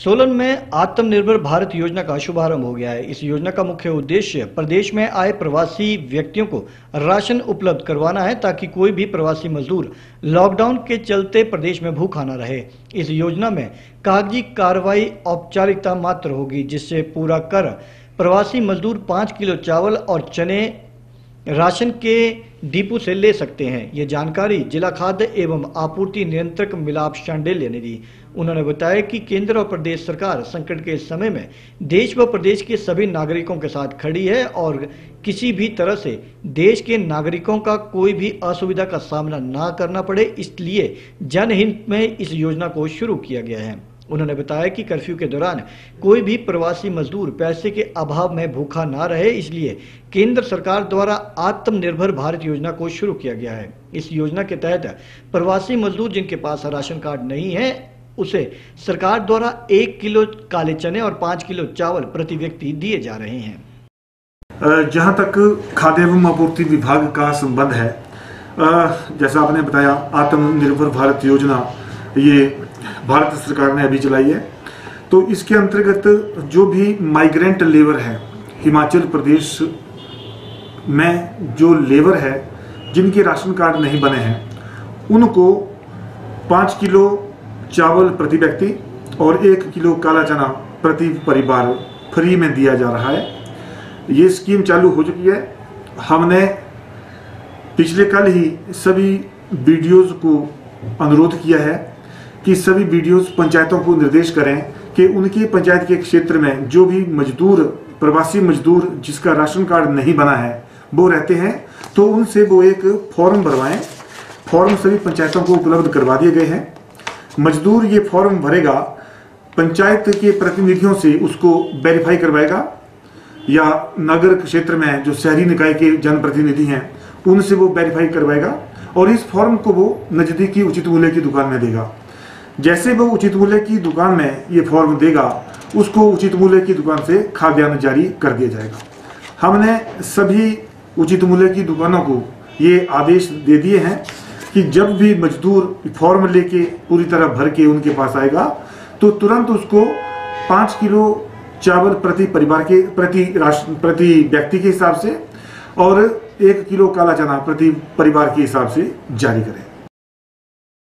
सोलन में आत्मनिर्भर भारत योजना का शुभारंभ हो गया है। इस योजना का मुख्य उद्देश्य प्रदेश में आए प्रवासी व्यक्तियों को राशन उपलब्ध करवाना है ताकि कोई भी प्रवासी मजदूर लॉकडाउन के चलते प्रदेश में भूखा न रहे। इस योजना में कागजी कार्रवाई औपचारिकता मात्र होगी, जिससे पूरा कर प्रवासी मजदूर 5 किलो चावल और चने राशन के डिपो से ले सकते हैं। ये जानकारी जिला खाद्य एवं आपूर्ति नियंत्रक मिलाप शांडिल्य ने दी। उन्होंने बताया कि केंद्र और प्रदेश सरकार संकट के समय में देश व प्रदेश के सभी नागरिकों के साथ खड़ी है और किसी भी तरह से देश के नागरिकों का कोई भी असुविधा का सामना ना करना पड़े, इसलिए जनहित में इस योजना को शुरू किया गया है। उन्होंने बताया कि कर्फ्यू के दौरान कोई भी प्रवासी मजदूर पैसे के अभाव में भूखा ना रहे, इसलिए केंद्र सरकार द्वारा आत्मनिर्भर भारत योजना को शुरू किया गया है। इस योजना के तहत प्रवासी मजदूर जिनके पास राशन कार्ड नहीं है, उसे सरकार द्वारा 1 किलो काले चने और 5 किलो चावल प्रति व्यक्ति दिए जा रहे हैं। जहां तक खाद्य एवं आपूर्ति विभाग का संबंध है, जैसा आपने बताया, आत्मनिर्भर भारत योजना ये भारत सरकार ने अभी चलाई है। तो इसके अंतर्गत जो भी माइग्रेंट लेबर है, हिमाचल प्रदेश में जो लेबर है जिनके राशन कार्ड नहीं बने हैं, उनको 5 किलो चावल प्रति व्यक्ति और 1 किलो काला चना प्रति परिवार फ्री में दिया जा रहा है। ये स्कीम चालू हो चुकी है। हमने पिछले कल ही सभी बीडीओज को अनुरोध किया है कि सभी बीडीओज पंचायतों को निर्देश करें कि उनकी पंचायत के क्षेत्र में जो भी मजदूर, प्रवासी मजदूर जिसका राशन कार्ड नहीं बना है वो रहते हैं, तो उनसे वो एक फॉर्म भरवाएं। फॉर्म सभी पंचायतों को उपलब्ध करवा दिए गए हैं। मजदूर ये फॉर्म भरेगा, पंचायत के प्रतिनिधियों से उसको वेरीफाई करवाएगा या नगर क्षेत्र में जो शहरी निकाय के जनप्रतिनिधि हैं उनसे वो वेरीफाई करवाएगा और इस फॉर्म को वो नजदीकी उचित मूल्य की दुकान में देगा। जैसे वो उचित मूल्य की दुकान में ये फॉर्म देगा, उसको उचित मूल्य की दुकान से खाद्यान्न जारी कर दिया जाएगा। हमने सभी उचित मूल्य की दुकानों को ये आदेश दे दिए हैं कि जब भी मजदूर फॉर्म लेके पूरी तरह भर के उनके पास आएगा तो तुरंत उसको 5 किलो चावल प्रति परिवार के प्रति व्यक्ति के हिसाब से और 1 किलो काला चना प्रति परिवार के हिसाब से जारी करें।